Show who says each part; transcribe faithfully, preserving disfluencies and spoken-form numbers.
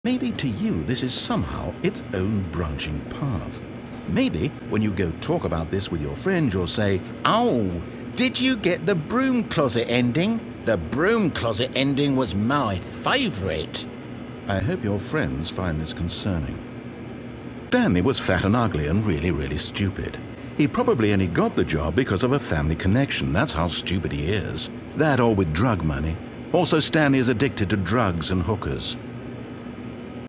Speaker 1: Maybe to you this is somehow its own branching path. Maybe when you go talk about this with your friend, you'll say,
Speaker 2: "Oh, did you get the broom closet ending? The broom closet ending was my favourite."
Speaker 1: I hope your friends find this concerning. Stanley was fat and ugly and really, really stupid. He probably only got the job because of a family connection. That's how stupid he is. That or with drug money. Also, Stanley is addicted to drugs and hookers.